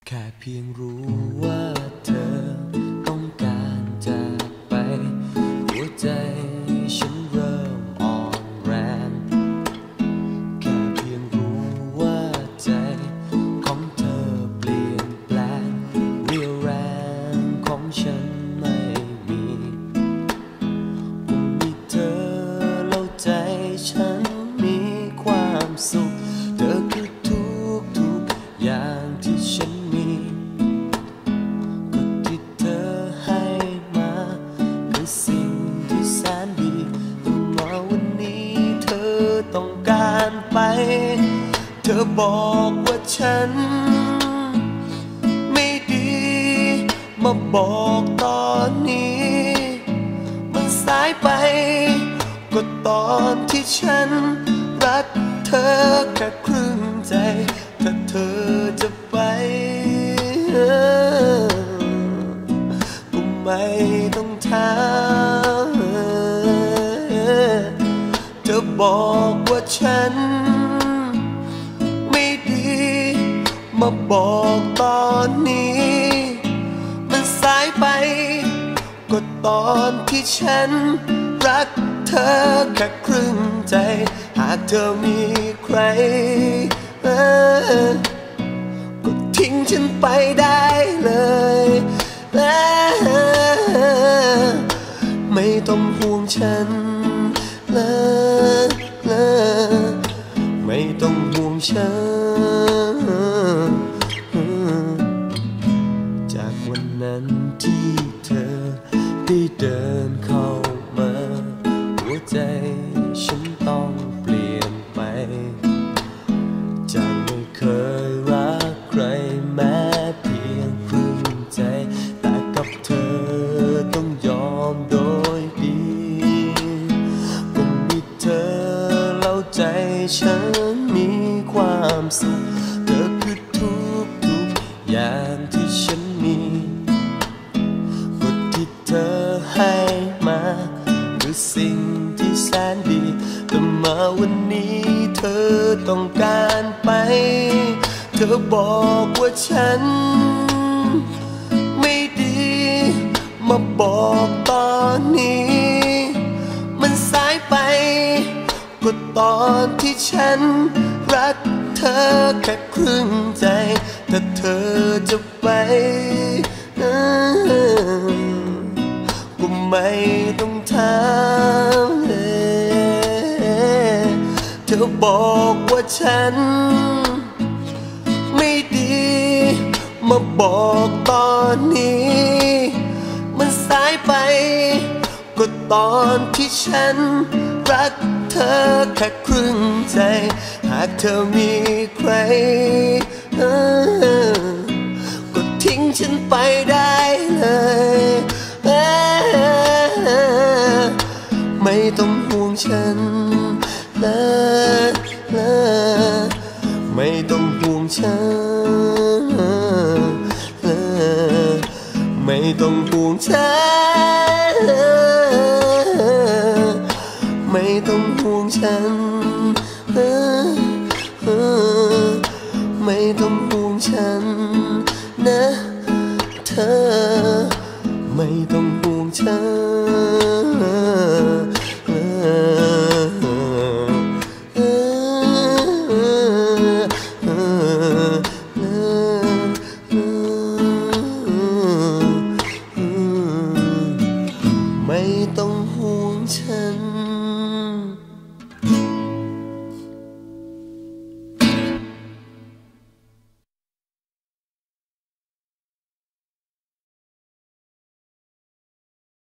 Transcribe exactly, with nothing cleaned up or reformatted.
แค่เพียงรู้ว่าเธอต้องการจากไปหัวใจฉันเริ่มอ่อนแรงแค่เพียงรู้ว่าใจของเธอเปลี่ยนแปลงเรี่ยวแรงของฉันไม่มีคงมีเธอแล้วใจฉันมีความสุขเธอคือทุกทุกอย่างที่ฉันมีก็ที่เธอให้มาคือสิ่งที่แสนดีแต่ว่าวันนี้เธอต้องการไปเธอบอกว่าฉันไม่ดีมาบอกตอนนี้มันสายไปก็ตอนที่ฉันรักเธอแค่ครึ่งใจถ้าเธอจะไปก็ไม่ต้องถามเธอบอกว่าฉันไม่ดีมาบอกตอนนี้มันสายไปก็ตอนที่ฉันรักเธอแค่ครึ่งใจหากเธอมีใครก็ทิ้งฉันไปได้เลยไม่ต้องห่วงฉันเลยไม่ต้องห่วงฉันจากวันนั้นที่เธอได้เดินเข้ามาหัวใจฉันต้องเปลี่ยนไปจากไม่เคยรักใครแม้เพียงครึ่งใจแต่กับเธอต้องยอมโดยดีก็มีเธอแล้วใจฉันมีความสุขเธอคือทุกทุกอย่างที่ฉันมีก็ที่เธอให้มาคือสิ่งที่แสนดีแต่มาวันนี้เธอต้องการไปเธอบอกว่าฉันไม่ดีมาบอกตอนนี้มันสายไปก็ตอนที่ฉันรักเธอแค่ครึ่งใจถ้าเธอจะไปก็ไม่ต้องถามเธอบอกว่าฉันไม่ดีมาบอกตอนนี้มันสายไปก็ตอนที่ฉันรักเธอแค่ครึ่งใจหากเธอมีใครก็ทิ้งฉันไปได้เลยไม่ต้องห่วงฉันเลยไม่ต้องห่วงฉันเลยไม่ต้องห่วงฉันไม่ต้องห่วงฉันไม่ต้องห่วงฉันนะเธอไม่ต้องห่วงฉันไม่ต้องห่วงฉัน